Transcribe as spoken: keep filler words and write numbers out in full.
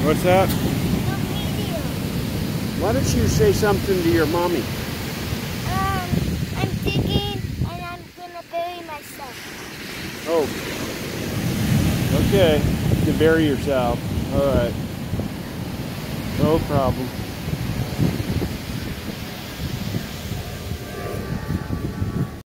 What's that? No video. Why don't you say something to your mommy? Um, I'm digging and I'm gonna bury myself. Oh. Okay. You can bury yourself. Alright. No problem.